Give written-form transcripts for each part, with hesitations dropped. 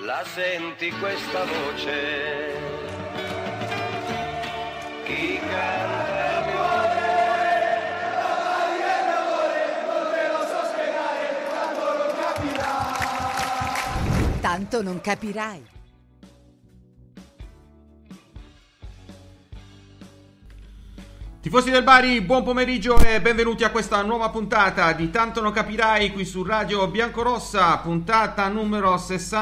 La senti questa voce? Chi canta il mio amore? Non te lo so spiegare, tanto non capirai. Tanto non capirai. Tifosi del Bari, buon pomeriggio e benvenuti a questa nuova puntata di Tanto non capirai qui su Radio Biancorossa, puntata numero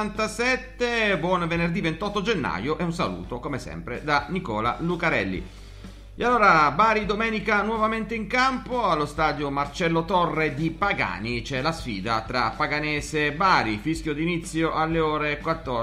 67, buon venerdì 28 gennaio e un saluto come sempre da Nicola Lucarelli. E allora, Bari domenica nuovamente in campo allo stadio Marcello Torre di Pagani, c'è la sfida tra Paganese e Bari, fischio d'inizio alle ore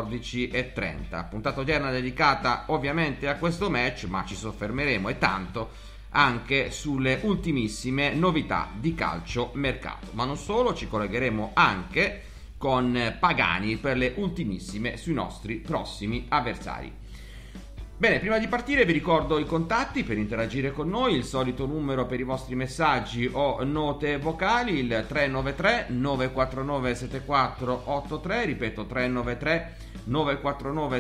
14:30, puntata odierna dedicata ovviamente a questo match, ma ci soffermeremo e tanto anche sulle ultimissime novità di calcio mercato, ma non solo, ci collegheremo anche con Pagani per le ultimissime sui nostri prossimi avversari. Bene, prima di partire vi ricordo i contatti per interagire con noi, il solito numero per i vostri messaggi o note vocali, il 393 949 7483, ripeto 393 949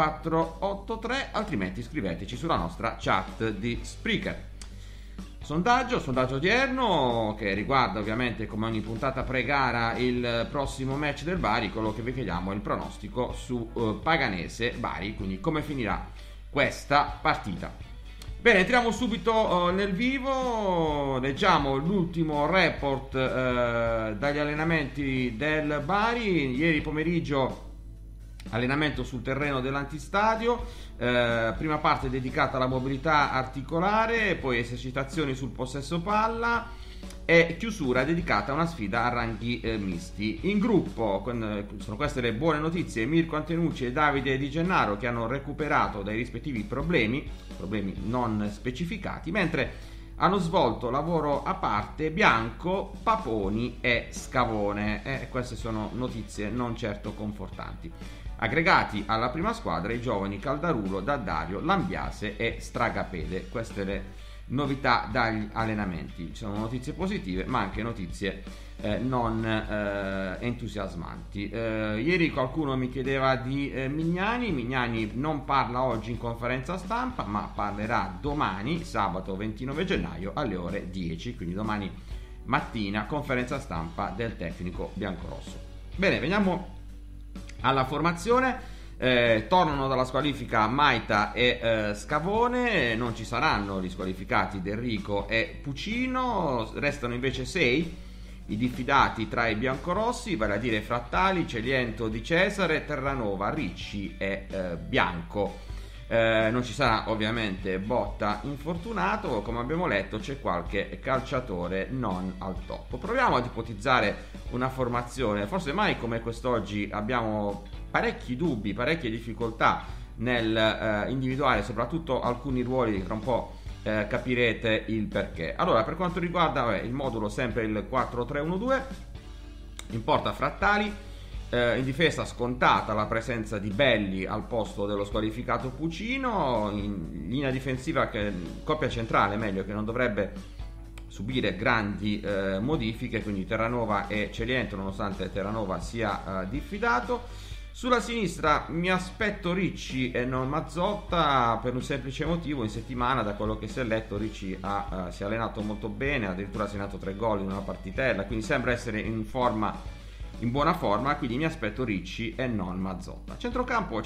7483, altrimenti scriveteci sulla nostra chat di Spreaker. Sondaggio odierno che riguarda ovviamente come ogni puntata pre-gara il prossimo match del Bari, quello che vi chiediamo è il pronostico su Paganese Bari, quindi come finirà questa partita. Bene, entriamo subito nel vivo, leggiamo l'ultimo report dagli allenamenti del Bari. Ieri pomeriggio allenamento sul terreno dell'antistadio, prima parte dedicata alla mobilità articolare, poi esercitazioni sul possesso palla e chiusura dedicata a una sfida a ranghi misti. In gruppo, sono queste le buone notizie, Mirko Antenucci e Davide Di Gennaro che hanno recuperato dai rispettivi problemi non specificati, mentre hanno svolto lavoro a parte Bianco, Paponi e Scavone. Queste sono notizie non certo confortanti. Aggregati alla prima squadra i giovani Caldarulo, Daddario, Lambiase e Stragapede. Queste le novità dagli allenamenti. Ci sono notizie positive ma anche notizie non entusiasmanti. Ieri qualcuno mi chiedeva di Mignani non parla oggi in conferenza stampa ma parlerà domani, sabato 29 gennaio alle ore 10, quindi domani mattina conferenza stampa del tecnico biancorosso. Bene, veniamo alla formazione. Tornano dalla squalifica Maita e Scavone, non ci saranno gli squalificati D'Enrico e Pucino, restano invece 6 i diffidati tra i biancorossi, vale a dire Frattali, Celiento, Di Cesare, Terranova, Ricci e Bianco. Non ci sarà ovviamente Botta infortunato, come abbiamo letto c'è qualche calciatore non al top. Proviamo ad ipotizzare una formazione, forse mai come quest'oggi abbiamo parecchi dubbi, parecchie difficoltà nel individuare soprattutto alcuni ruoli, tra un po' capirete il perché. Allora, per quanto riguarda il modulo, sempre il 4-3-1-2, in porta Frattali, in difesa scontata la presenza di Belli al posto dello squalificato Pucino, in linea difensiva coppia centrale meglio, che non dovrebbe subire grandi modifiche, quindi Terranova e Celiento, nonostante Terranova sia diffidato. Sulla sinistra mi aspetto Ricci e non Mazzotta per un semplice motivo: in settimana, da quello che si è letto, Ricci si è allenato molto bene, addirittura ha segnato 3 gol in una partitella, quindi sembra essere in buona forma, quindi mi aspetto Ricci e non Mazzotta. Centrocampo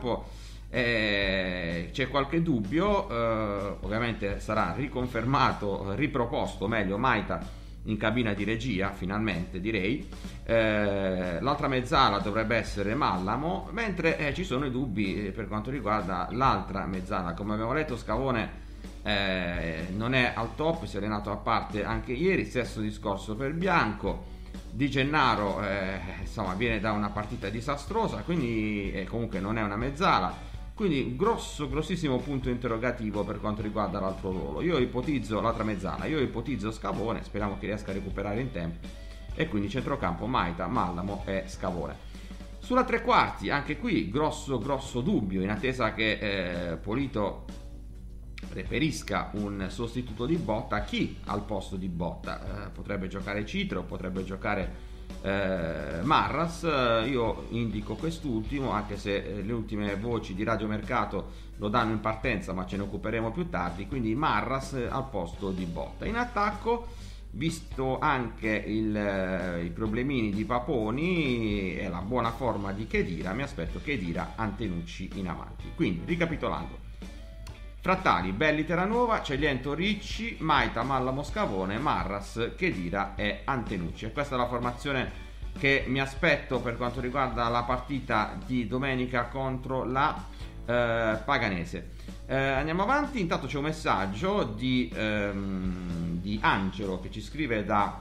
c'è qualche dubbio, ovviamente sarà riproposto meglio Maita in cabina di regia, finalmente direi. L'altra mezzala dovrebbe essere Mallamo, mentre ci sono i dubbi per quanto riguarda l'altra mezzala. Come abbiamo letto, Scavone non è al top, si è allenato a parte anche ieri, stesso discorso per Bianco. Di Gennaro insomma viene da una partita disastrosa, quindi comunque non è una mezzala, quindi grossissimo punto interrogativo per quanto riguarda l'altro ruolo. Io ipotizzo l'altra mezzala, ipotizzo Scavone, speriamo che riesca a recuperare in tempo, e quindi centrocampo Maita, Mallamo e Scavone. Sulla tre quarti anche qui grosso dubbio, in attesa che Polito reperisca un sostituto di Botta. Chi al posto di Botta? Potrebbe giocare Citro, potrebbe giocare Marras. Io indico quest'ultimo, anche se le ultime voci di Radio Mercato lo danno in partenza, ma ce ne occuperemo più tardi. Quindi Marras al posto di Botta. In attacco, visto anche i problemini di Paponi e la buona forma di Khedira, mi aspetto Khedira, Antenucci in avanti. Quindi, ricapitolando: Frattali, Belli, Terranova, Celiento, Ricci, Maita, Malla, Moscavone, Marras, Khedira e Antenucci. E questa è la formazione che mi aspetto per quanto riguarda la partita di domenica contro la Paganese. Andiamo avanti. Intanto c'è un messaggio di Angelo che ci scrive da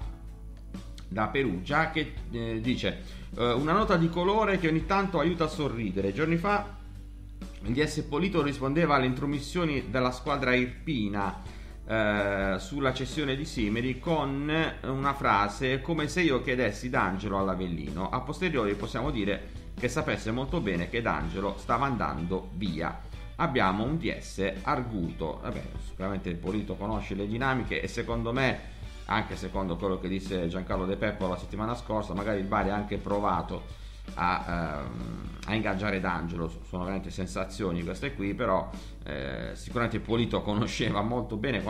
Perugia, che dice una nota di colore che ogni tanto aiuta a sorridere. Giorni fa il DS Polito rispondeva alle intromissioni della squadra irpina sulla cessione di Simeri con una frase come se io chiedessi D'Angelo all'Avellino. A posteriori possiamo dire che sapesse molto bene che D'Angelo stava andando via. Abbiamo un DS arguto. Vabbè, sicuramente il Polito conosce le dinamiche e secondo me, anche secondo quello che disse Giancarlo De Peppo la settimana scorsa, magari il Bari ha anche provato a ingaggiare D'Angelo. Sono veramente sensazioni queste qui, però sicuramente il Polito conosce molto bene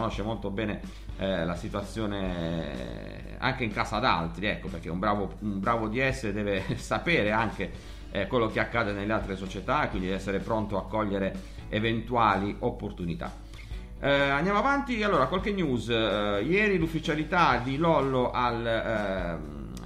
la situazione anche in casa d'altri, ecco, perché un bravo DS deve sapere anche quello che accade nelle altre società, quindi deve essere pronto a cogliere eventuali opportunità. Andiamo avanti. Allora, qualche news. Ieri l'ufficialità di Lollo al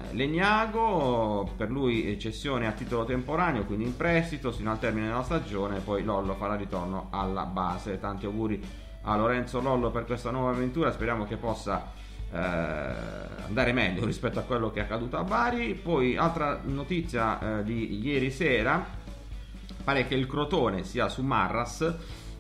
Legnago, per lui cessione a titolo temporaneo, quindi in prestito sino al termine della stagione, poi Lollo farà ritorno alla base. Tanti auguri a Lorenzo Lollo per questa nuova avventura, speriamo che possa andare meglio rispetto a quello che è accaduto a Bari. Poi altra notizia di ieri sera, pare che il Crotone sia su Marras.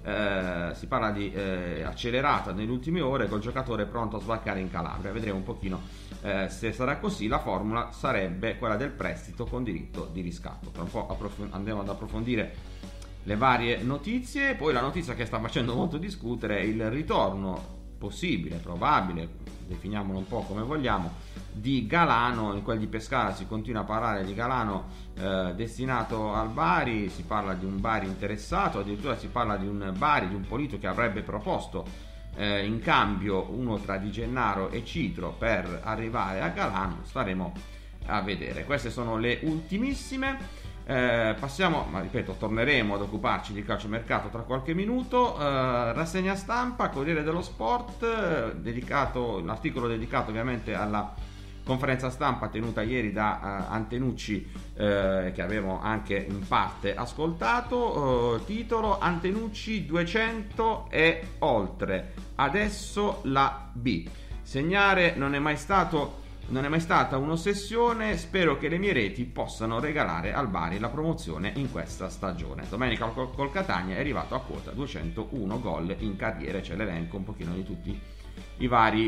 Si parla di accelerata nelle ultime ore col giocatore pronto a sbarcare in Calabria. Vedremo un pochino se sarà così. La formula sarebbe quella del prestito con diritto di riscatto. Tra un po' andiamo ad approfondire le varie notizie. Poi la notizia che sta facendo molto discutere è il ritorno possibile, probabile, definiamolo un po' come vogliamo, di Galano. In quel di Pescara si continua a parlare di Galano destinato al Bari, si parla di un Bari interessato, addirittura si parla di un Bari, di un Polito che avrebbe proposto in cambio uno tra Di Gennaro e Citro per arrivare a Galano. Staremo a vedere. Queste sono le ultimissime. Passiamo, ma ripeto, torneremo ad occuparci di calciomercato tra qualche minuto. Rassegna stampa, Corriere dello Sport, l'articolo dedicato ovviamente alla conferenza stampa tenuta ieri da Antenucci, che avevo anche in parte ascoltato. Titolo: Antenucci 200 e oltre, adesso la B. Segnare non è mai stata un'ossessione, spero che le mie reti possano regalare al Bari la promozione in questa stagione. Domenica col Catania è arrivato a quota 201 gol in carriera. C'è l'elenco un pochino di tutti le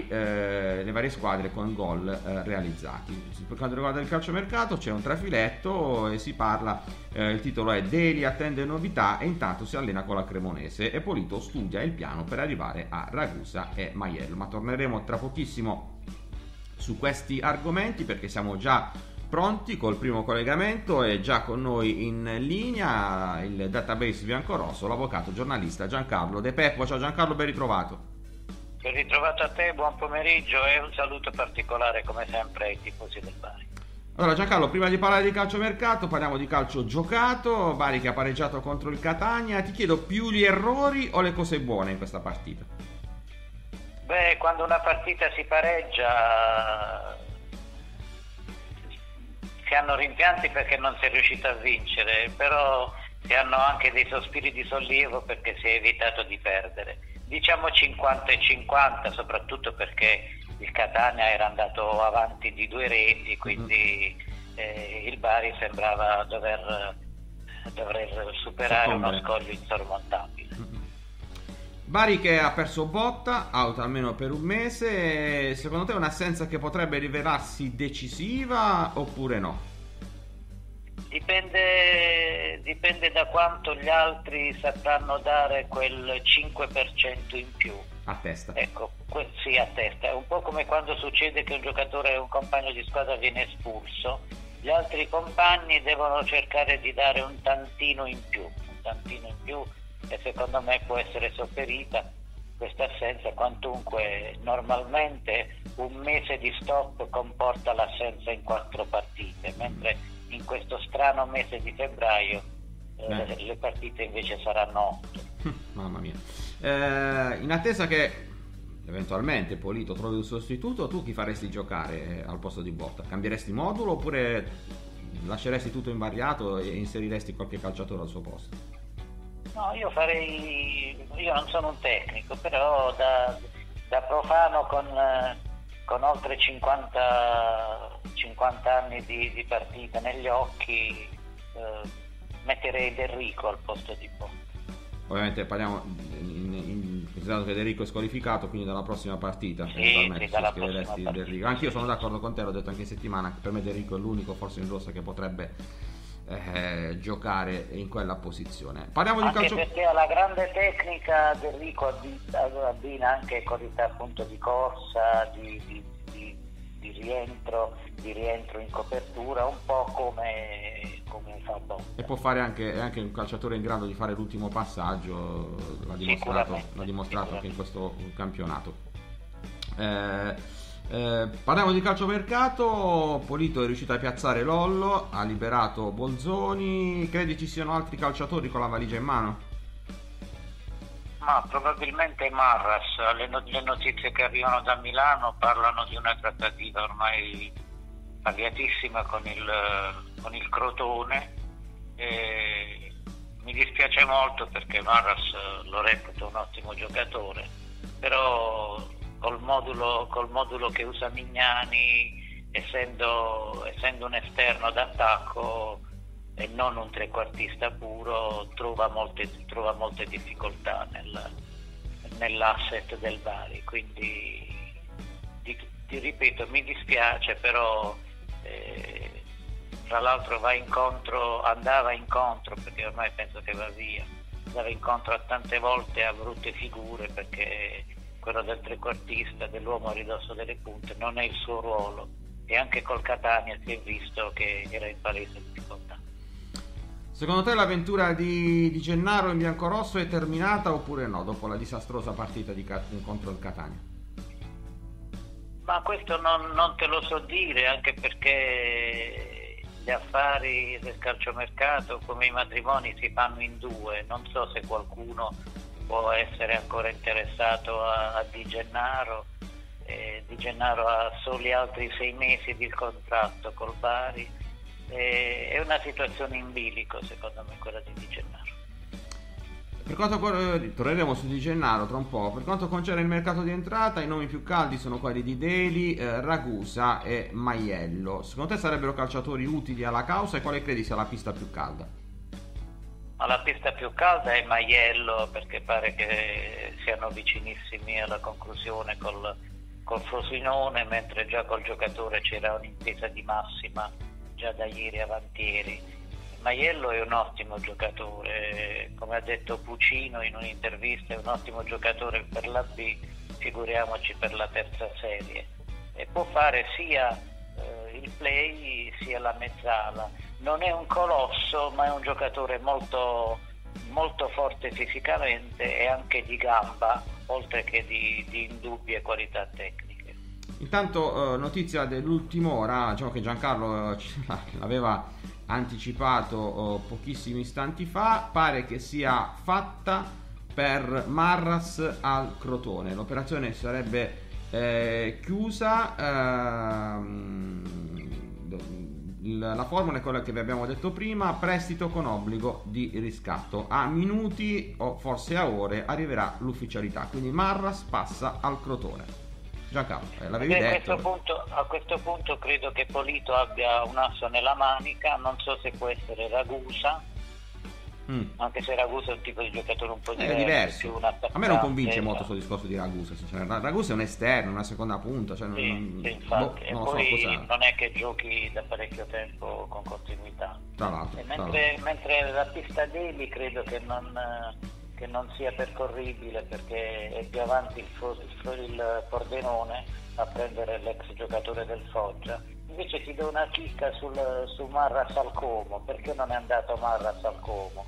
varie squadre con gol realizzati. Per quanto riguarda il calciomercato c'è un trafiletto e si parla, il titolo è Deli attende novità e intanto si allena con la Cremonese e Polito studia il piano per arrivare a Ragusa e Maiello. Ma torneremo tra pochissimo su questi argomenti perché siamo già pronti col primo collegamento. E già con noi in linea il database biancorosso, l'avvocato giornalista Giancarlo De Peppo. Ciao Giancarlo, ben ritrovato. Ben ritrovato a te, buon pomeriggio e un saluto particolare come sempre ai tifosi del Bari. Allora Giancarlo, prima di parlare di calciomercato parliamo di calcio giocato. Bari che ha pareggiato contro il Catania. Ti chiedo, più gli errori o le cose buone in questa partita? Beh, quando una partita si pareggia si hanno rimpianti perché non si è riuscito a vincere, però si hanno anche dei sospiri di sollievo perché si è evitato di perdere. Diciamo 50 e 50, soprattutto perché il Catania era andato avanti di 2 reti, quindi il Bari sembrava dover superare uno scoglio insormontabile. Bari che ha perso Botta, out almeno per un mese. Secondo te è un'assenza che potrebbe rivelarsi decisiva oppure no? Dipende da quanto gli altri sapranno dare quel 5% in più a testa. Ecco, sì, a testa. È un po' come quando succede che un compagno di squadra viene espulso, gli altri compagni devono cercare di dare un tantino in più, e secondo me può essere sopperita questa assenza, quantunque normalmente un mese di stop comporta l'assenza in 4 partite, mentre in questo strano mese di febbraio le partite invece saranno 8. Mamma mia. In attesa che eventualmente Polito trovi un sostituto, tu chi faresti giocare al posto di Botta? Cambieresti modulo oppure lasceresti tutto invariato e inseriresti qualche calciatore al suo posto? No, io non sono un tecnico, però da profano con oltre 50 anni di partita negli occhi, metterei Del Rico al posto di Botta. Ovviamente parliamo considerato che Federico è squalificato, quindi dalla prossima partita dalla prossima partita. Rico. Anch'io sono d'accordo con te, l'ho detto anche in settimana, che per me Del Rico è l'unico forse in rossa che potrebbe giocare in quella posizione. Parliamo di calcio, perché ha la grande tecnica. Del Rico abbina anche qualità appunto di corsa, di rientro in copertura, un po' come fa Botta. e può fare anche un calciatore in grado di fare l'ultimo passaggio, l'ha dimostrato anche in questo campionato. Parliamo di calciomercato. Polito è riuscito a piazzare Lollo, ha liberato Bolzoni. Credi ci siano altri calciatori con la valigia in mano? Ma probabilmente Marras. Le notizie che arrivano da Milano parlano di una trattativa ormai avviatissima con il Crotone. Mi dispiace molto perché Marras lo reputo un ottimo giocatore, però col modulo che usa Mignani, essendo un esterno d'attacco e non un trequartista puro, trova molte difficoltà nell'asset del Bari, quindi ti ripeto, mi dispiace, però tra l'altro andava incontro, perché ormai penso che va via, andava incontro a tante volte a brutte figure, perché quello del trequartista, dell'uomo a ridosso delle punte, non è il suo ruolo, e anche col Catania si è visto che era in palese difficoltà. Secondo te l'avventura di Gennaro in biancorosso è terminata oppure no, dopo la disastrosa partita contro il Catania? Ma questo non te lo so dire, anche perché gli affari del calciomercato, come i matrimoni, si fanno in 2. Non so se qualcuno può essere ancora interessato a Di Gennaro. Di Gennaro ha soli altri 6 mesi di contratto col Bari. È una situazione in bilico, secondo me, quella di Gennaro. Per quanto torneremo su Di Gennaro tra un po'. Per quanto concerne il mercato di entrata, i nomi più caldi sono quelli di Deli, Ragusa e Maiello. Secondo te sarebbero calciatori utili alla causa, e quale credi sia la pista più calda? Ma la pista più calda è Maiello, perché pare che siano vicinissimi alla conclusione col Frosinone, mentre già col giocatore c'era un'intesa di massima già da ieri avantieri. Maiello è un ottimo giocatore, come ha detto Pucino in un'intervista, è un ottimo giocatore per la B, figuriamoci per la terza serie, e può fare sia il play sia la mezzala. Non è un colosso, ma è un giocatore molto, molto forte fisicamente e anche di gamba, oltre che di indubbie qualità tecniche. Intanto notizia dell'ultima ora, diciamo che Giancarlo l'aveva anticipato pochissimi istanti fa, pare che sia fatta per Marras al Crotone. L'operazione sarebbe chiusa, la formula è quella che vi abbiamo detto prima: prestito con obbligo di riscatto. A minuti o forse a ore arriverà l'ufficialità, quindi Marras passa al Crotone. Giancarlo, l'avevi detto. A questo punto credo che Polito abbia un asso nella manica, non so se può essere Ragusa, anche se Ragusa è un tipo di giocatore un po' diverso. A me non convince molto questo discorso di Ragusa. Ragusa è un esterno, una seconda punta, cioè infatti. E poi non è che giochi da parecchio tempo con continuità. Tra l'altro. Mentre la pista Deli credo che che non sia percorribile perché è più avanti il Pordenone a prendere l'ex giocatore del Foggia. Invece ti do una chicca su Marras al Como. Perché non è andato Marras al Como?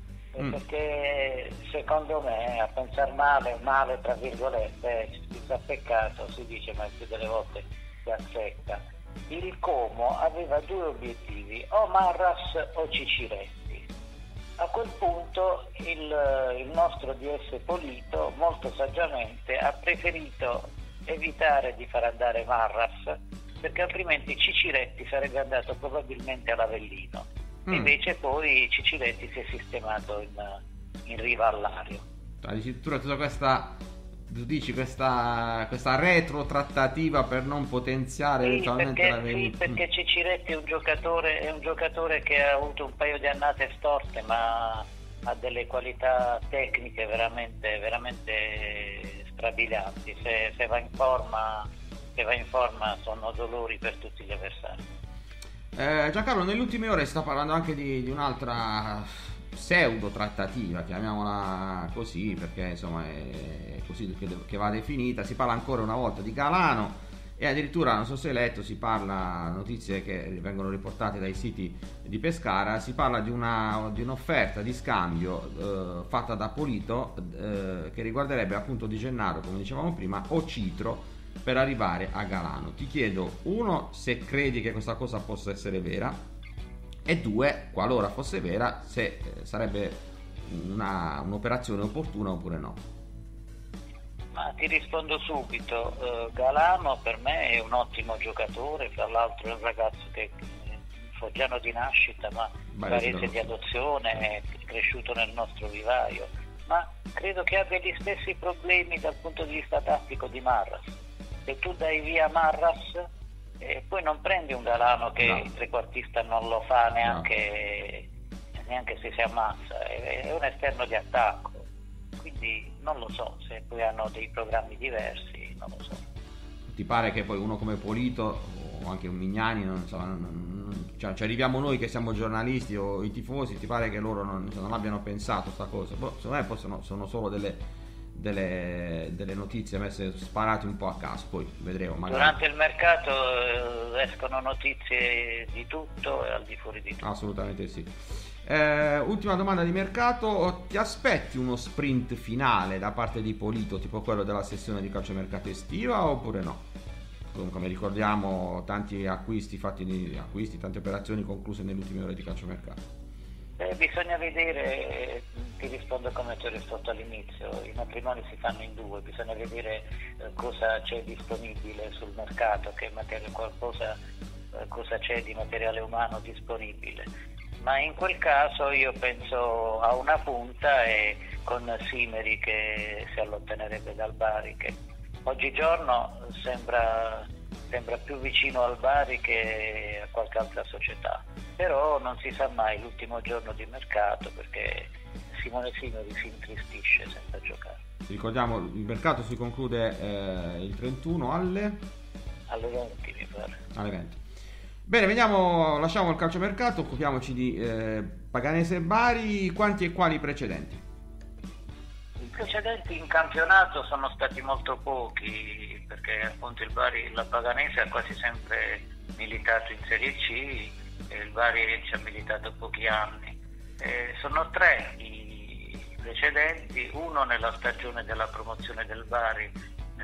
Perché secondo me, a pensare male tra virgolette, si sta peccato, si dice, ma più delle volte si azzecca. Il Como aveva due obiettivi, o Marras o Ciciretti. A quel punto il nostro DS Polito molto saggiamente ha preferito evitare di far andare Marras, perché altrimenti Ciciretti sarebbe andato probabilmente all'Avellino. Invece poi Ciciretti si è sistemato in riva all'Ario. Addirittura tutta questa, tu dici, questa retrotrattativa per non potenziare eventualmente l'Avellino. Sì, perché Ciciretti è un giocatore che ha avuto un paio di annate storte, ma ha delle qualità tecniche veramente, veramente strabilianti. Se va in forma sono dolori per tutti gli avversari. Giancarlo, nelle ultime ore si sta parlando anche di un'altra pseudo trattativa, chiamiamola così, perché insomma è così che va definita. Si parla ancora una volta di Galano e addirittura, non so se hai letto, si parla, notizie che vengono riportate dai siti di Pescara, si parla di un'offerta di scambio fatta da Polito che riguarderebbe appunto Di Gennaro, come dicevamo prima, o Citro, per arrivare a Galano. Ti chiedo, uno, se credi che questa cosa possa essere vera, e due, qualora fosse vera, se sarebbe un'operazione opportuna oppure no. Ma ti rispondo subito. Galano per me è un ottimo giocatore, tra l'altro è un ragazzo che è foggiano di nascita ma barese di adozione, è cresciuto nel nostro vivaio, ma credo che abbia gli stessi problemi dal punto di vista tattico di Marras. Se tu dai via Marras poi non prendi un Galano che il trequartista non lo fa neanche se si ammazza, è un esterno di attacco, quindi non lo so se poi hanno dei programmi diversi, non lo so. Ti pare che poi uno come Polito o anche un Mignani ci arriviamo noi che siamo giornalisti o i tifosi, ti pare che loro non abbiano pensato sta cosa? Secondo me poi sono solo delle notizie messe, sparate un po' a caso, poi vedremo magari. Durante il mercato escono notizie di tutto e al di fuori di tutto. Assolutamente sì. Ultima domanda di mercato: ti aspetti uno sprint finale da parte di Polito, tipo quello della sessione di calciomercato estiva, oppure no? Come ricordiamo, tanti acquisti, tante operazioni concluse nelle ultime ore di calciomercato. Bisogna vedere, ti rispondo come ti ho risposto all'inizio, i matrimoni si fanno in due, bisogna vedere cosa c'è disponibile sul mercato, cosa c'è di materiale umano disponibile, ma in quel caso io penso a una punta e con Simeri che si allontanerebbe dal Bari, che oggigiorno sembra più vicino al Bari che a qualche altra società, però non si sa mai l'ultimo giorno di mercato perché Simone Simeri si intristisce senza giocare. Ricordiamo, il mercato si conclude il 31 alle 20 mi pare. Alle 20. Bene, lasciamo il calciomercato, occupiamoci di Paganese e Bari. Quanti e quali precedenti? I precedenti in campionato sono stati molto pochi, perché appunto la Paganese ha quasi sempre militato in Serie C e il Bari ci ha militato pochi anni. Sono tre i precedenti, uno nella stagione della promozione del Bari nel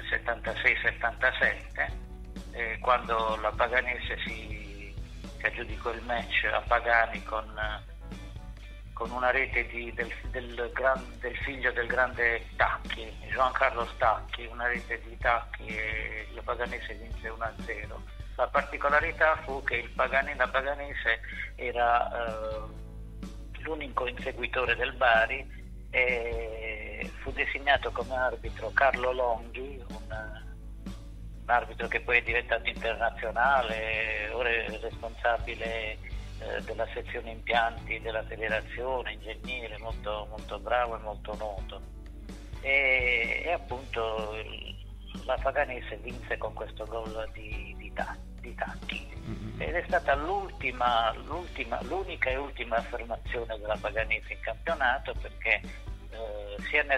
76-77, quando la Paganese si aggiudicò il match a Pagani con una rete del figlio del grande Tacchi, Giancarlo Stacchi, una rete di Tacchi, e la Paganese vinse 1-0. La particolarità fu che la Paganese era l'unico inseguitore del Bari e fu designato come arbitro Carlo Longhi, un arbitro che poi è diventato internazionale, ora è responsabile della sezione impianti della federazione, ingegnere, molto, molto bravo e molto noto. E appunto la Paganese vinse con questo gol di Tacchi. Ed è stata l'unica e ultima affermazione della Paganese in campionato, perché sia nel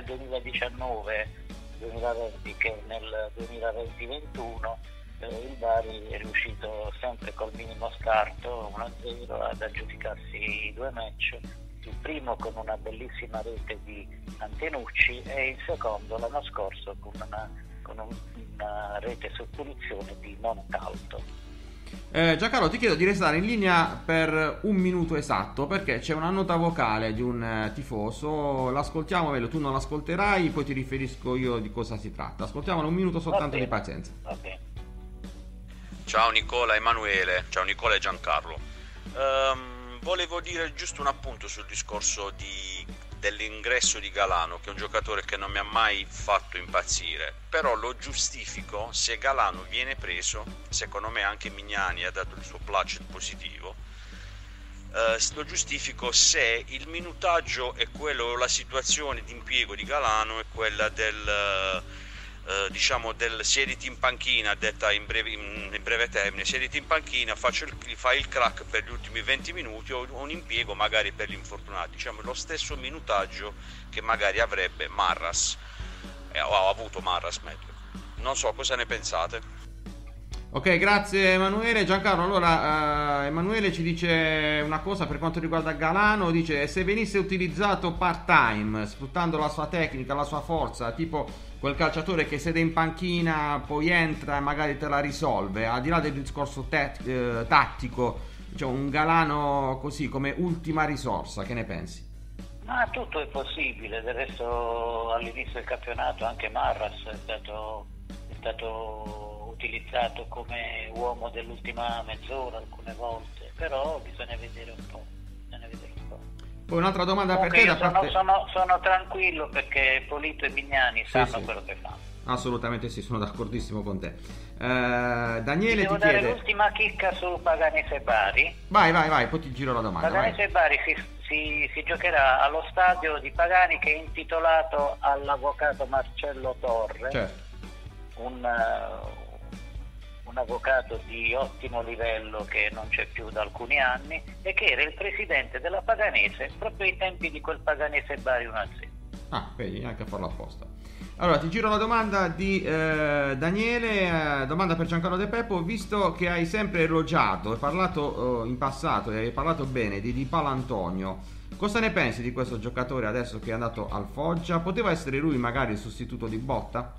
2019-2020 che nel 2020-21 il Bari è riuscito sempre col minimo scarto 1-0 ad aggiudicarsi 2 match, il primo con una bellissima rete di Antenucci e il secondo l'anno scorso con una rete su punizione di Montalto. Giancarlo, ti chiedo di restare in linea per 1 minuto esatto, perché c'è una nota vocale di un tifoso. L'ascoltiamo, Velo, tu non l'ascolterai, poi ti riferisco io di cosa si tratta. Ascoltiamolo, 1 minuto soltanto di pazienza. Okay. Ciao Nicola, Emanuele, ciao Nicola e Giancarlo. Volevo dire giusto un appunto sul discorso dell'ingresso di Galano, che è un giocatore che non mi ha mai fatto impazzire, però lo giustifico se Galano viene preso. Secondo me anche Mignani ha dato il suo placet positivo. Lo giustifico se il minutaggio è quello, la situazione di impiego di Galano è quella del siediti in panchina, detta in breve termine, siediti in panchina, fai il crack per gli ultimi 20 minuti o un impiego magari per gli infortunati, diciamo lo stesso minutaggio che magari avrebbe Marras, o ha avuto Marras meglio. Non so cosa ne pensate. Ok, grazie Emanuele. Giancarlo, allora Emanuele ci dice una cosa per quanto riguarda Galano, dice: se venisse utilizzato part time, sfruttando la sua tecnica, la sua forza, tipo quel calciatore che siede in panchina, poi entra e magari te la risolve, al di là del discorso tattico, cioè un Galano così come ultima risorsa, che ne pensi? Ma tutto è possibile, del resto all'inizio del campionato anche Marras è stato utilizzato come uomo dell'ultima mezz'ora alcune volte, però bisogna vedere un po'. Poi un'altra domanda per te da parte... sono tranquillo perché Polito e Mignani sanno quello che fanno. Assolutamente sì, sono d'accordissimo con te. Daniele devo ti chiede... dare l'ultima chicca su Paganese Bari. Vai, poi ti giro la domanda. Paganese Bari si giocherà allo stadio di Pagani, che è intitolato all'avvocato Marcello Torre, certo. Un avvocato di ottimo livello che non c'è più da alcuni anni e che era il presidente della Paganese proprio ai tempi di quel Paganese Bari 1-0. Ah, vedi, neanche a farlo apposta. Allora, ti giro la domanda di Daniele, domanda per Giancarlo De Peppo. Visto che hai sempre elogiato e parlato in passato e hai parlato bene di Paolo Antonio, cosa ne pensi di questo giocatore adesso che è andato al Foggia? Poteva essere lui magari il sostituto di Botta?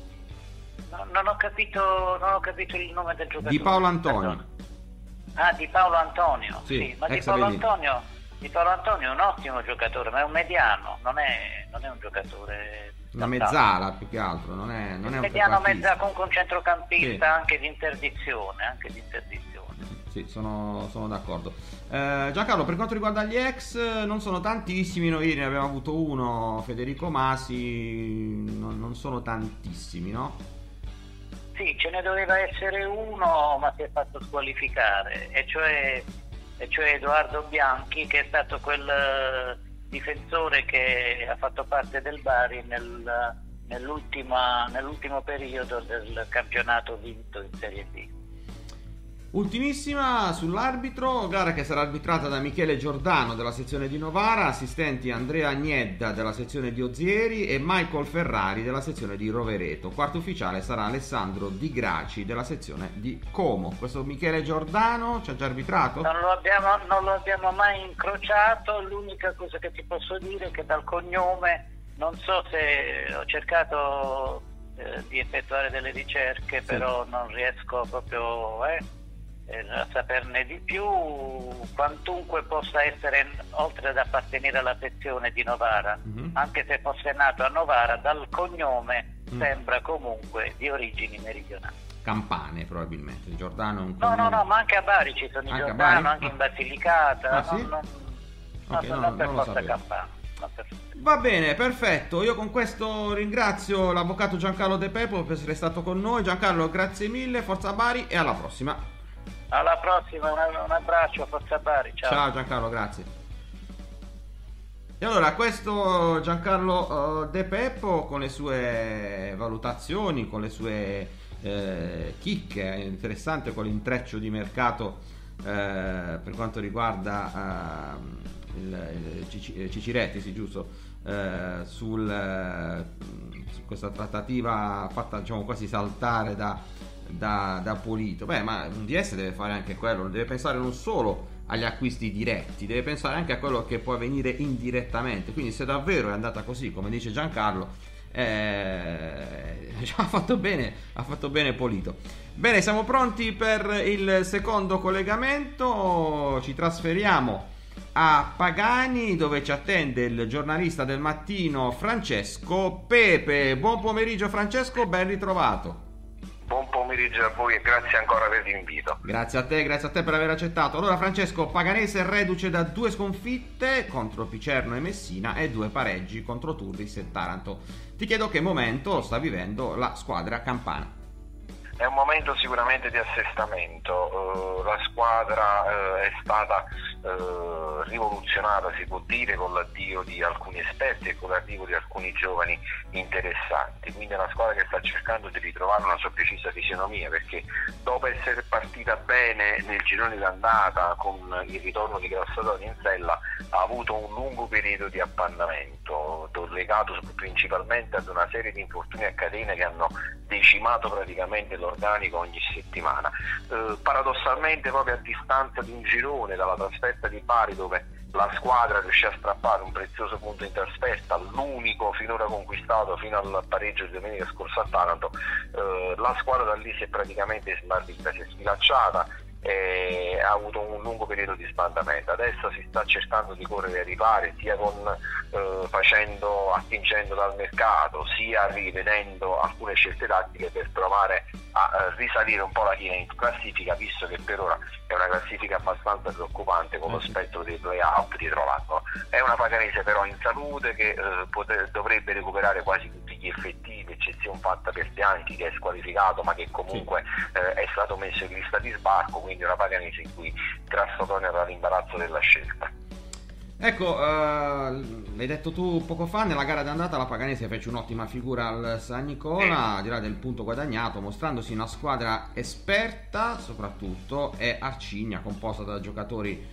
Non ho capito il nome del giocatore. Di Paolo Antonio. Ah, di Paolo Antonio. Sì, ma di Paolo Antonio è un ottimo giocatore, ma è un mediano, non è un giocatore. Una mezzala più che altro, non è un mediano, mezzala, comunque un centrocampista, sì. anche di interdizione. Sì, sono d'accordo. Giancarlo, per quanto riguarda gli ex, non sono tantissimi, noi ne abbiamo avuto uno, Federico Masi, non sono tantissimi, no? Sì, ce ne doveva essere uno, ma si è fatto squalificare, e cioè Edoardo Bianchi, che è stato quel difensore che ha fatto parte del Bari nell'ultimo periodo del campionato vinto in Serie B. Ultimissima sull'arbitro, gara che sarà arbitrata da Michele Giordano della sezione di Novara, assistenti Andrea Agnedda della sezione di Ozieri e Michael Ferrari della sezione di Rovereto. Quarto ufficiale sarà Alessandro Di Graci della sezione di Como. Questo Michele Giordano ci ha già arbitrato? Non lo abbiamo mai incrociato. L'unica cosa che ti posso dire è che dal cognome, non so se ho cercato di effettuare delle ricerche, sì, però non riesco proprio a saperne di più. Quantunque possa essere, oltre ad appartenere alla sezione di Novara, anche se fosse nato a Novara, dal cognome sembra comunque di origini meridionali. Campane probabilmente. Giordano è un cognome... no, ma anche a Bari ci sono i Giordano, anche in Basilicata. Ah, sì? Non per forza Campana. Va bene, perfetto. Io con questo ringrazio l'avvocato Giancarlo De Peppo per essere stato con noi. Giancarlo, grazie mille, forza Bari e alla prossima. Alla prossima, un abbraccio, forza Bari, ciao Giancarlo, grazie. E allora, questo Giancarlo De Peppo con le sue valutazioni, con le sue chicche, interessante con l'intreccio di mercato per quanto riguarda Ciciretti, sì, giusto, su questa trattativa fatta, diciamo, quasi saltare da Polito. Beh, ma un DS deve fare anche quello, deve pensare non solo agli acquisti diretti, deve pensare anche a quello che può avvenire indirettamente. Quindi se davvero è andata così, come dice Giancarlo, ha fatto bene Polito. Bene, siamo pronti per il secondo collegamento. Ci trasferiamo a Pagani, dove ci attende il giornalista del mattino Francesco Pepe. Buon pomeriggio Francesco, ben ritrovato. Buon pomeriggio a voi e grazie ancora per l'invito. Grazie a te per aver accettato. Allora Francesco, Paganese reduce da 2 sconfitte contro Picerno e Messina e 2 pareggi contro Turris e Taranto. Ti chiedo che momento sta vivendo la squadra campana. È un momento sicuramente di assestamento, la squadra è stata rivoluzionata, si può dire, con l'addio di alcuni esperti e con l'arrivo di alcuni giovani interessanti, quindi è una squadra che sta cercando di ritrovare una sua precisa fisionomia, perché dopo essere partita bene nel girone d'andata con il ritorno di Grassadonia in sella ha avuto un lungo periodo di appannamento legato principalmente ad una serie di infortuni a catena che hanno decimato praticamente l'organico ogni settimana. Paradossalmente, proprio a distanza di un girone dalla trasferta di Bari, dove la squadra riuscì a strappare un prezioso punto in trasferta, l'unico finora conquistato fino al pareggio di domenica scorsa a Taranto, la squadra da lì si è praticamente smarrita, si è sfilacciata e ha avuto un lungo periodo di sbandamento. Adesso si sta cercando di correre ai ripari, sia attingendo dal mercato, sia rivedendo alcune scelte tattiche per provare a risalire un po' la china in classifica, visto che per ora è una classifica abbastanza preoccupante con lo spettro dei play-out dietro l'angolo. È una Paganese però in salute che dovrebbe recuperare quasi tutti gli effettivi, eccezione fatta per Bianchi, che è squalificato ma che comunque è stato messo in lista di sbarco, quindi una Paganese in cui Grassadonia avrà l'imbarazzo della scelta. Ecco, l'hai detto tu poco fa, nella gara d'andata la Paganese fece un'ottima figura al San Nicola, al di là del punto guadagnato, mostrandosi una squadra esperta soprattutto, e arcigna, composta da giocatori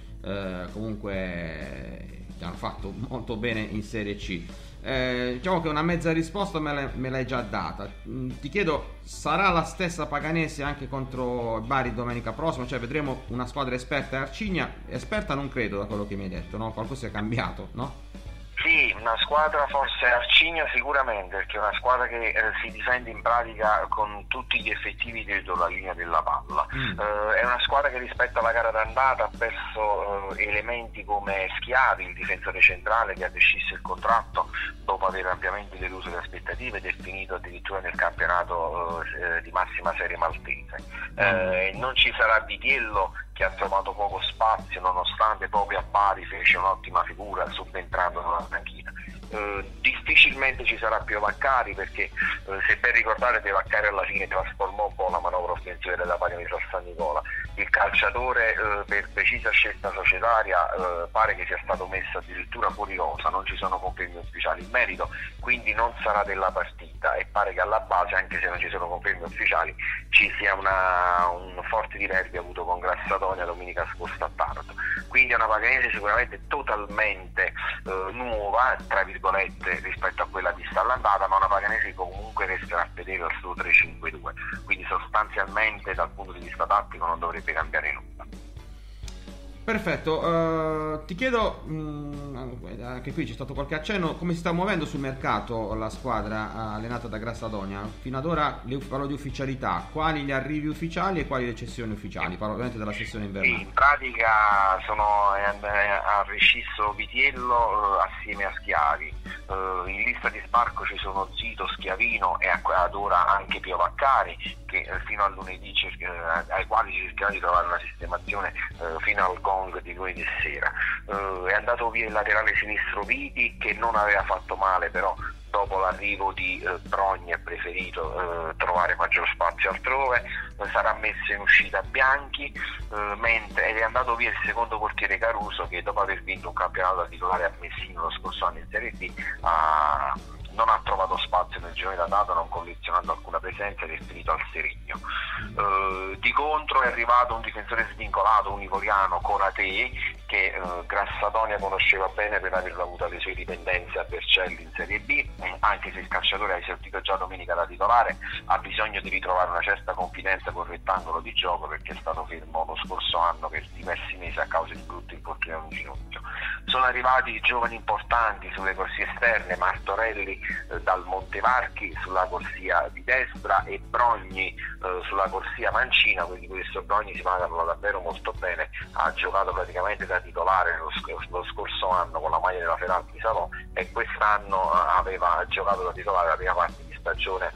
comunque che hanno fatto molto bene in Serie C. Diciamo che una mezza risposta me l'hai già data. Ti chiedo, sarà la stessa Paganese anche contro Bari domenica prossima? Cioè vedremo una squadra esperta e arcigna? Esperta non credo, da quello che mi hai detto, no? Qualcosa è cambiato, no? Sì, una squadra forse arcigna sicuramente, perché è una squadra che si difende in pratica con tutti gli effettivi dietro la linea della palla. È una squadra che rispetto alla gara d'andata ha perso elementi come Schiavi, il difensore centrale, che ha rescisso il contratto dopo aver ampiamente deluso le aspettative ed è finito addirittura nel campionato di massima serie maltese. Non ci sarà Vitiello, che ha trovato poco spazio nonostante proprio a Bari fece un'ottima figura subentrando nella panchina. Difficilmente ci sarà più Vaccari, perché se ben ricordate De Vaccari alla fine trasformò un po' la manovra offensiva della Paganese a San Nicola. Il calciatore per precisa scelta societaria pare che sia stato messo addirittura fuori rosa, non ci sono confermi ufficiali in merito, quindi non sarà della partita, e pare che alla base, anche se non ci sono confermi ufficiali, ci sia un forte diverbio avuto con Grassadonia domenica scorsa a Taranto. Quindi è una Paganese sicuramente totalmente nuova, tra virgolette, rispetto a quella vista all'andata, ma una Paganese che comunque resterà fedele al suo 3-5-2, quindi sostanzialmente dal punto di vista tattico non dovrebbe cambiare nulla. Perfetto, ti chiedo, anche qui c'è stato qualche accenno, come si sta muovendo sul mercato la squadra allenata da Grassadonia? Fino ad ora parlo di ufficialità, quali gli arrivi ufficiali e quali le cessioni ufficiali? Parlo ovviamente della sessione invernale. Sì, in pratica ha rescisso Vitiello assieme a Schiavi, in lista di sbarco ci sono Zito, Schiavino e ad ora anche Pio Vaccari, che fino a lunedì ai quali si cercherà di trovare una sistemazione fino al gong di lunedì sera. È andato via il laterale sinistro Viti, che non aveva fatto male, però dopo l'arrivo di Brogni ha preferito trovare maggior spazio altrove. Sarà messo in uscita Bianchi, ed è andato via il secondo portiere Caruso, che dopo aver vinto un campionato da titolare a Messina lo scorso anno in Serie D non ha trovato spazio nel girone d'andata, non collezionando alcuna presenza, ed è finito al Seregno. Di contro è arrivato un difensore svincolato, un ivoriano, Conate, che Grassadonia conosceva bene per averlo avuto alle sue dipendenze a Vercelli in Serie B, anche se il calciatore ha esordito già domenica da titolare, ha bisogno di ritrovare una certa confidenza col rettangolo di gioco perché è stato fermo lo scorso anno per diversi mesi a causa di un brutto infortunio a un ginocchio. Sono arrivati giovani importanti sulle corsie esterne, Martorelli dal Montevarchi sulla corsia di destra e Brogni sulla corsia mancina, quindi questo Brogni si parla davvero molto bene, ha giocato praticamente da titolare lo scorso anno con la maglia della Feralpi Salò e quest'anno aveva giocato da titolare la prima parte di stagione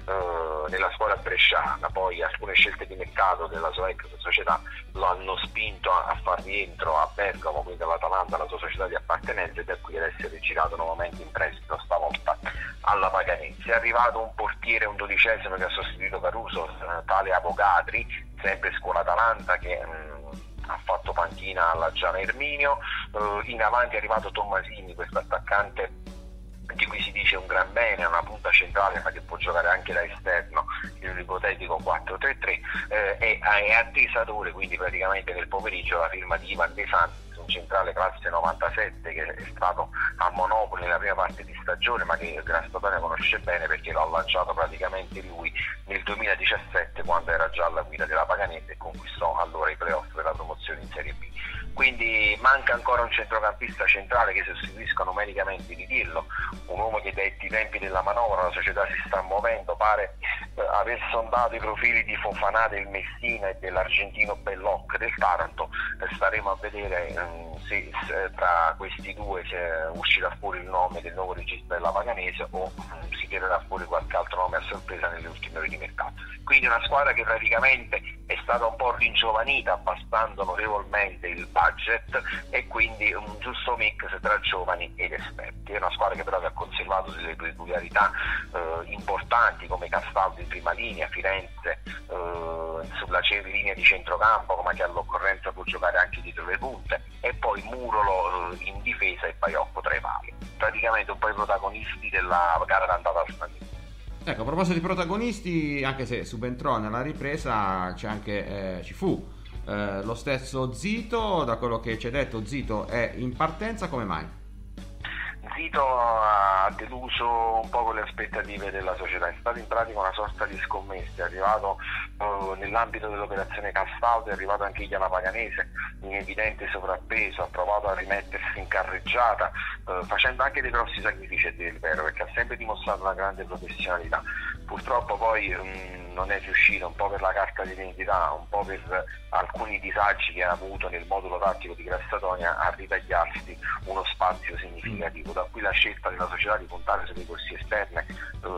nella squadra bresciana. Poi alcune scelte di mercato della sua ex società lo hanno spinto a far rientro a Bergamo, quindi all'Atalanta, la sua società di appartenenza, ed è qui ad essere girato nuovamente in prestito, stavolta alla Paganese. È arrivato un portiere, un 12esimo che ha sostituito Caruso, tale Avogadri, sempre scuola Atalanta, che ha fatto panchina alla Giana Erminio. In avanti è arrivato Tommasini, questo attaccante di cui si dice un gran bene, una punta centrale ma che può giocare anche da esterno in un ipotetico 4-3-3, e attestatore, quindi praticamente nel pomeriggio, la firma di Ivan De Santis, un centrale classe 97 che è stato a Monopoli nella prima parte di stagione ma che Grassadonia conosce bene perché l'ha lanciato praticamente lui nel 2017 quando era già alla guida della Paganese e conquistò allora i playoff per la promozione in Serie B. Quindi manca ancora un centrocampista centrale che sostituisca numericamente Di Tillo, un uomo che dai tempi della manovra la società si sta muovendo, pare aver sondato i profili di Fofana del Messina e dell'argentino Belloc del Taranto. Staremo a vedere se tra questi due uscirà fuori il nome del nuovo regista della Paganese o si tirerà fuori qualche altro nome a sorpresa nelle ultime ore di mercato. Quindi una squadra che praticamente è stata un po' ringiovanita abbassando notevolmente il budget e quindi un giusto mix tra giovani ed esperti. È una squadra che però ha conservato delle peculiarità importanti come Castaldo in prima linea, Firenze sulla linea di centrocampo come che all'occorrenza può giocare anche dietro le punte, e poi Murolo in difesa e Baiocco tra i pali. Praticamente un po' i protagonisti della gara d'andata al Stadio. Ecco, a proposito di protagonisti, anche se subentrò nella ripresa, ci fu lo stesso Zito. Da quello che ci hai detto, Zito è in partenza, come mai? Zito ha deluso un po' con le aspettative della società, è stato in pratica una sorta di scommessa, è arrivato nell'ambito dell'operazione Castaldo, è arrivato anche Iana Paganese in evidente sovrappeso, ha provato a rimettersi in carreggiata facendo anche dei grossi sacrifici a dire il vero, perché ha sempre dimostrato una grande professionalità. Purtroppo poi non è riuscito, un po' per la carta d'identità, un po' per alcuni disagi che ha avuto nel modulo tattico di Grassadonia, a ritagliarsi uno spazio significativo. Da qui la scelta della società di puntare sulle corsie esterne,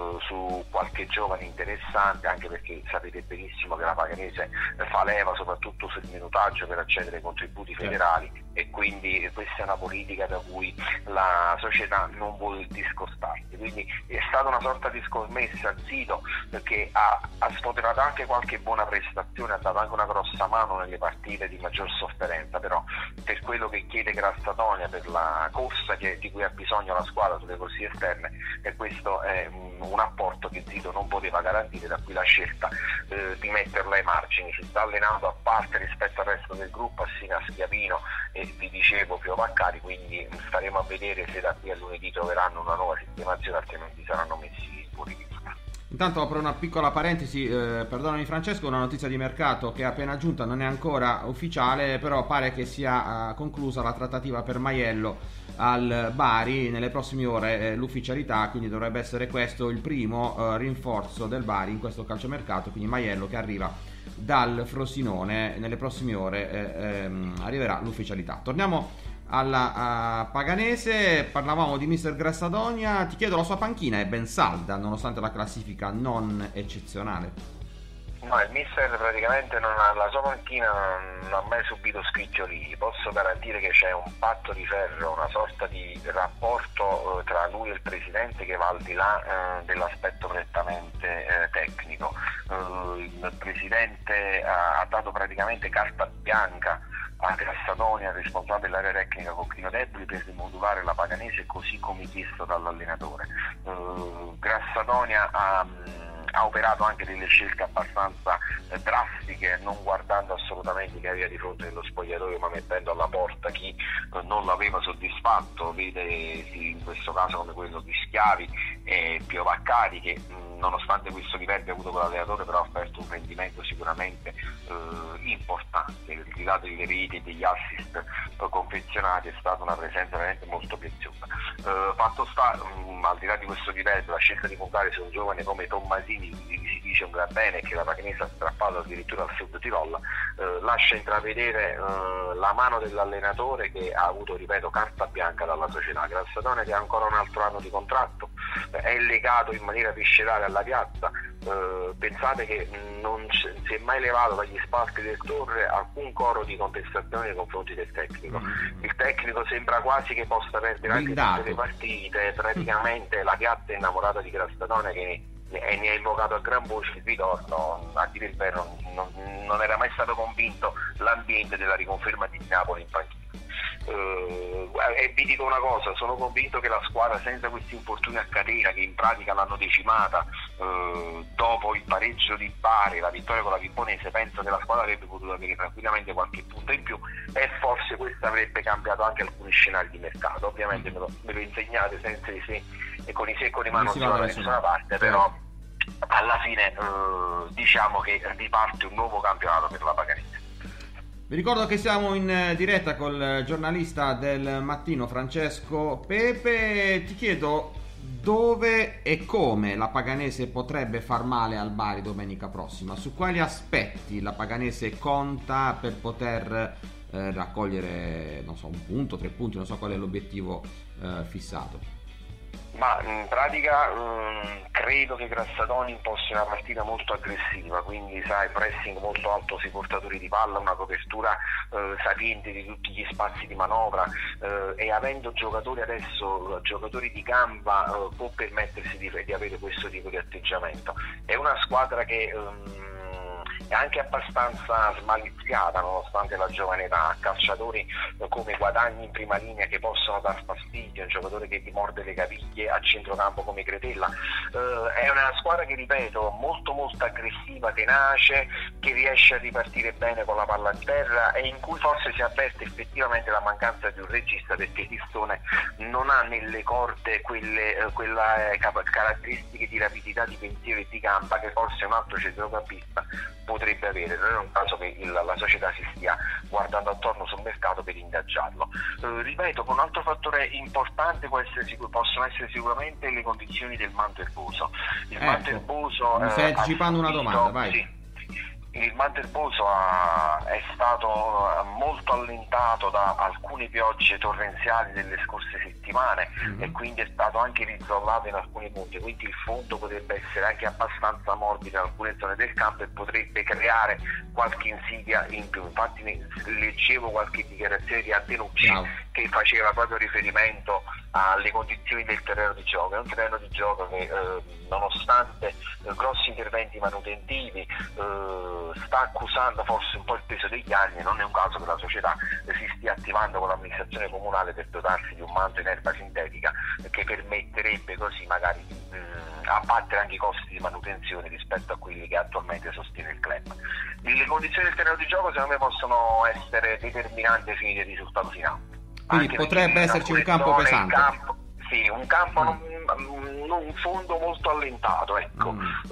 su qualche giovane interessante, anche perché sapete benissimo che la Paganese fa leva soprattutto sul minutaggio per accedere ai contributi federali, e quindi questa è una politica da cui la società non vuole discostarsi. Quindi è stata una sorta di scommessa. Zito, che ha sfoderato anche qualche buona prestazione, ha dato anche una grossa mano nelle partite di maggior sofferenza, però per quello che chiede Grassadonia, per la corsa di cui ha bisogno la squadra sulle corsie esterne, e questo è un apporto che Zito non poteva garantire, da qui la scelta di metterlo ai margini. Si sta allenando a parte rispetto al resto del gruppo assieme a Schiavino e vi dicevo Pio Vaccari, quindi staremo a vedere se da qui a lunedì troveranno una nuova sistemazione, altrimenti saranno messi fuori di vista. Intanto apro una piccola parentesi, perdonami Francesco, una notizia di mercato che è appena giunta, non è ancora ufficiale, però pare che sia conclusa la trattativa per Maiello al Bari. Nelle prossime ore l'ufficialità, quindi dovrebbe essere questo il primo rinforzo del Bari in questo calciomercato, quindi Maiello che arriva dal Frosinone. Nelle prossime ore arriverà l'ufficialità. Torniamo alla Paganese, parlavamo di mister Grassadonia. Ti chiedo, la sua panchina è ben salda nonostante la classifica non eccezionale? No, il mister praticamente la sua panchina non ha mai subito scricchiolini. Posso garantire che c'è un patto di ferro, una sorta di rapporto tra lui e il presidente che va al di là dell'aspetto prettamente tecnico. Il presidente ha dato praticamente carta bianca a Grassadonia, responsabile dell'area tecnica Cocchino Deboli, per rimodulare la Paganese così come chiesto dall'allenatore. Grassadonia ha ha operato anche delle scelte abbastanza drastiche, non guardando assolutamente chi aveva di fronte nello spogliatoio, ma mettendo alla porta chi non l'aveva soddisfatto. Vede in questo caso come quello di Schiavi e Pio Vaccari, che nonostante questo livello ha avuto con l'allenatore, però ha offerto un rendimento sicuramente importante. Il di là delle reti e degli assist confezionati è stata una presenza veramente molto preziosa. Fatto sta, al di là di questo livello, la scelta di puntare su un giovane come Tommasini, di cui si dice un gran bene, che la Paganese ha strappato addirittura al Sud Tirol, lascia intravedere la mano dell'allenatore, che ha avuto, ripeto, carta bianca dalla società. Grassadone, che ha ancora un altro anno di contratto, è legato in maniera viscerale alla piazza. Pensate che non si è mai levato dagli spalti del Torre alcun coro di contestazione nei confronti del tecnico. Il tecnico sembra quasi che possa perdere anche tutte le partite. Praticamente la piazza è innamorata di Grassadone, che ne ha invocato a gran voce il ritorno. A dire il vero, non era mai stato convinto l'ambiente della riconferma di Napoli in panchina. E vi dico una cosa, sono convinto che la squadra, senza questi infortuni a catena che in pratica l'hanno decimata, dopo il pareggio di Bari, la vittoria con la Vibonese, penso che la squadra avrebbe potuto avere tranquillamente qualche punto in più, e forse questo avrebbe cambiato anche alcuni scenari di mercato. Ovviamente me lo insegnate senza di sé e con i se e con i mano non si va da nessuna parte, però alla fine diciamo che riparte un nuovo campionato per la Paganese. Vi ricordo che siamo in diretta col giornalista del Mattino Francesco Pepe. Ti chiedo dove e come la Paganese potrebbe far male al Bari domenica prossima. Su quali aspetti la Paganese conta per poter raccogliere, non so, un punto, 3 punti, non so qual è l'obiettivo fissato. Ma in pratica credo che Grassadoni imposti una partita molto aggressiva, quindi sai, pressing molto alto sui portatori di palla, una copertura sapiente di tutti gli spazi di manovra, e avendo giocatori adesso, giocatori di gamba, può permettersi di avere questo tipo di atteggiamento. È una squadra che è anche abbastanza smaliziata nonostante la giovane età, calciatori come Guadagni in prima linea che possono dar fastidio, un giocatore che ti morde le caviglie a centrocampo come Cretella. È una squadra che, ripeto, molto molto aggressiva, tenace, che riesce a ripartire bene con la palla a terra e in cui forse si avverte effettivamente la mancanza di un regista, perché Pistone non ha nelle corde quelle caratteristiche di rapidità di pensiero e di gamba che forse un altro centrocampista potrebbe avere. Non è un caso che la società si stia guardando attorno sul mercato per ingaggiarlo. Ripeto, un altro fattore importante possono essere sicuramente le condizioni del manto erboso. Il manto erboso, mi stai anticipando una domanda, vai. Sì. Il manto erboso è stato molto allentato da alcune piogge torrenziali delle scorse settimane e quindi è stato anche rizollato in alcuni punti, quindi il fondo potrebbe essere anche abbastanza morbido in alcune zone del campo e potrebbe creare qualche insidia in più. Infatti leggevo qualche dichiarazione di Antenucci che faceva proprio riferimento alle condizioni del terreno di gioco. È un terreno di gioco che nonostante grossi interventi manutentivi sta accusando forse un po' il peso degli anni. Non è un caso che la società si stia attivando con l'amministrazione comunale per dotarsi di un manto in erba sintetica che permetterebbe così magari di abbattere anche i costi di manutenzione rispetto a quelli che attualmente sostiene il club. Le condizioni del terreno di gioco secondo me possono essere determinanti ai fini del risultato finale. Quindi potrebbe esserci un campo pesante. Sì, un campo un fondo molto allentato, ecco.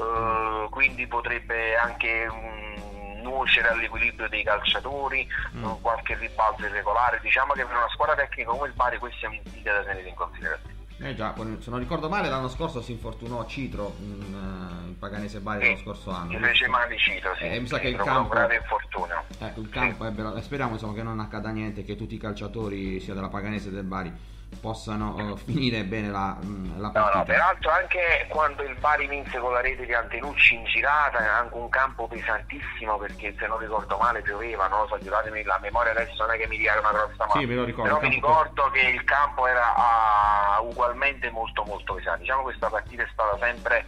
Quindi potrebbe anche nuocere all'equilibrio dei calciatori, qualche ribalzo irregolare. Diciamo che per una squadra tecnica come il Bari questa è un'insidia da tenere in considerazione. Già, se non ricordo male l'anno scorso si infortunò Citro in Paganese Bari l'anno scorso anno. Si fece male di Citro, sì. Mi sa che il campo, un grave infortunio. Ecco, il campo speriamo insomma che non accada niente, che tutti i calciatori sia della Paganese che del Bari possano finire bene la partita. No, peraltro anche quando il Bari vinse con la rete di Antenucci in girata era anche un campo pesantissimo, perché se non ricordo male pioveva, non lo so, aiutatemi, la memoria adesso non è che mi dia una grossa mano, sì, me lo ricordo, però mi ricordo che il campo era ugualmente molto molto pesante. Diciamo che questa partita è stata sempre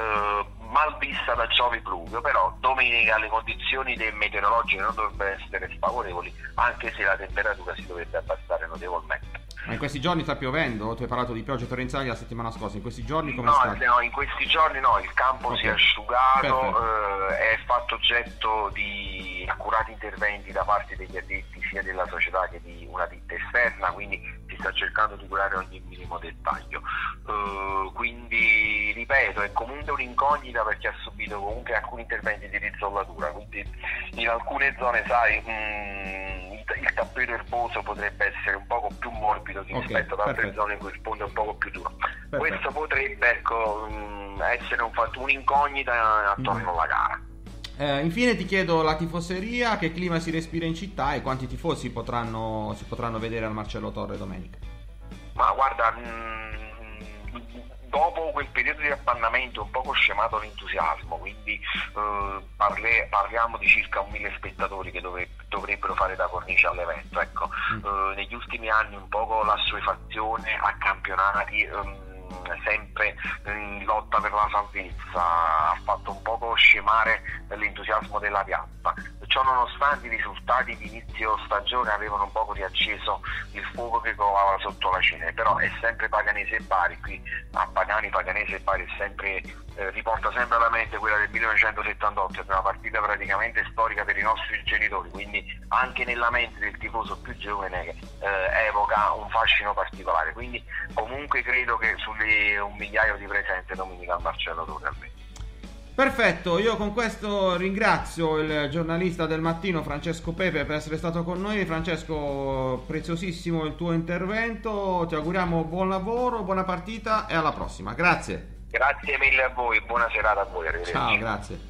mal vista da Giovi Pluvio, però domenica le condizioni meteorologiche non dovrebbero essere sfavorevoli, anche se la temperatura si dovrebbe abbassare notevolmente. Ma in questi giorni sta piovendo? Tu hai parlato di piogge torrenziali la settimana scorsa, in questi giorni come no, sta? No, in questi giorni no, il campo si è asciugato, è fatto oggetto di accurati interventi da parte degli addetti sia della società che di una ditta esterna, quindi si sta cercando di curare ogni minimo dettaglio. Quindi ripeto, è comunque un'incognita perché ha subito comunque alcuni interventi di rizollatura, quindi in alcune zone, sai, il tappeto erboso potrebbe essere un poco più morbido rispetto ad altre zone in cui il fondo è un poco più duro. Questo potrebbe essere un'incognita attorno alla gara. Infine ti chiedo la tifoseria, che clima si respira in città e quanti tifosi si potranno vedere al Marcello Torre domenica? Ma guarda, dopo quel periodo di appannamento un poco scemato l'entusiasmo, quindi parliamo di circa 1.000 spettatori che dovrebbero fare da cornice all'evento. Ecco, negli ultimi anni un poco l'assuefazione a campionati sempre in lotta per la salvezza ha fatto un poco scemare l'entusiasmo della piazza. Ciò nonostante i risultati di inizio stagione avevano un poco riacceso il fuoco che covava sotto la cena, però è sempre Paganese e Bari, qui a Pagani, Paganese e Bari è sempre, riporta sempre alla mente quella del 1978, è una partita praticamente storica per i nostri genitori, quindi anche nella mente del tifoso più giovane che evoca un fascino particolare, quindi comunque credo che sulle 1 migliaio di presenze domenica al Marcello Torre. Perfetto, io con questo ringrazio il giornalista del mattino Francesco Pepe per essere stato con noi. Francesco, preziosissimo il tuo intervento, ti auguriamo buon lavoro, buona partita e alla prossima. Grazie. Grazie mille a voi, buona serata a voi. Ciao, grazie.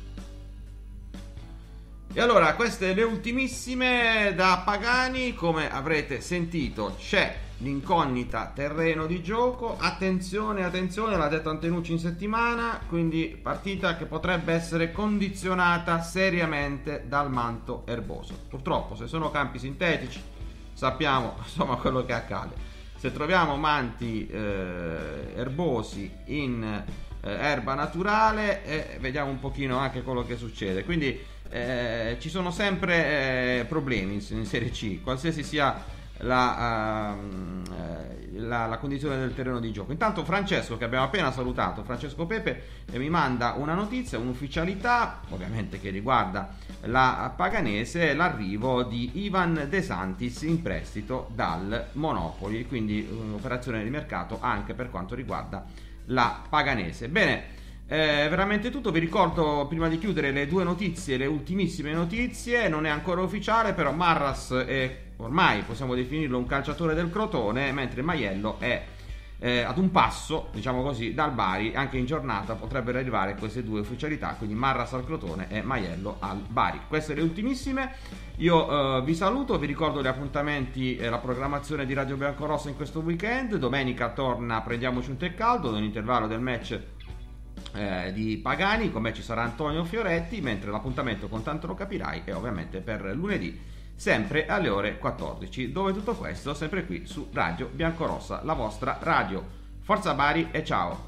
E allora, queste le ultimissime da Pagani. Come avrete sentito, c'è l'incognita terreno di gioco. Attenzione, l'ha detto Antenucci in settimana, quindi partita che potrebbe essere condizionata seriamente dal manto erboso. Purtroppo, se sono campi sintetici, sappiamo insomma quello che accade. Se troviamo manti erbosi in erba naturale, vediamo un pochino anche quello che succede. Quindi ci sono sempre problemi in Serie C, qualsiasi sia la condizione del terreno di gioco. Intanto Francesco, che abbiamo appena salutato, Francesco Pepe, mi manda una notizia, un'ufficialità ovviamente che riguarda la Paganese, l'arrivo di Ivan De Santis in prestito dal Monopoli, quindi un'operazione di mercato anche per quanto riguarda la Paganese. Bene, veramente tutto. Vi ricordo prima di chiudere le due notizie, le ultimissime notizie. Non è ancora ufficiale, però Marras è ormai, possiamo definirlo, un calciatore del Crotone, mentre Maiello è ad un passo, diciamo così, dal Bari. Anche in giornata potrebbero arrivare queste due ufficialità, quindi Marras al Crotone e Maiello al Bari. Queste le ultimissime. Io vi saluto, vi ricordo gli appuntamenti e la programmazione di Radio Biancorossa in questo weekend. Domenica torna Prendiamoci un tè caldo nell'intervallo del match di Pagani. Con me ci sarà Antonio Fioretti, mentre l'appuntamento con Tanto lo capirai è ovviamente per lunedì, sempre alle ore 14. Dove tutto questo sempre qui su Radio Biancorossa, la vostra radio. Forza Bari e ciao.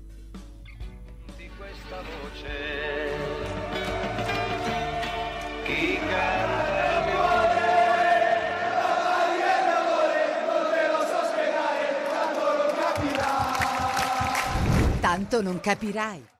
Di questa voce chi canta vuole, non te lo so spiegare, tanto lo capirai. Tanto non capirai.